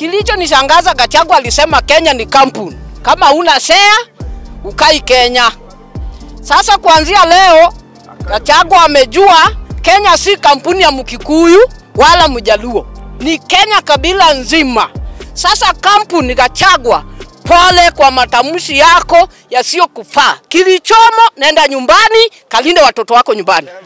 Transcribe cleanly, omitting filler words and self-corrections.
Kilicho nishangaza, Gachagua alisema Kenya ni kampuni. Kama una share ukai Kenya. Sasa kuanzia leo Gachagua amejua Kenya si kampuni ya Mkikuyu wala Mjaluo. Ni Kenya kabila nzima. Sasa kampuni Gachagua, pole kwa matamshi yako yasiyokufaa. Kilichomo, nenda nyumbani, kalinde watoto wako nyumbani.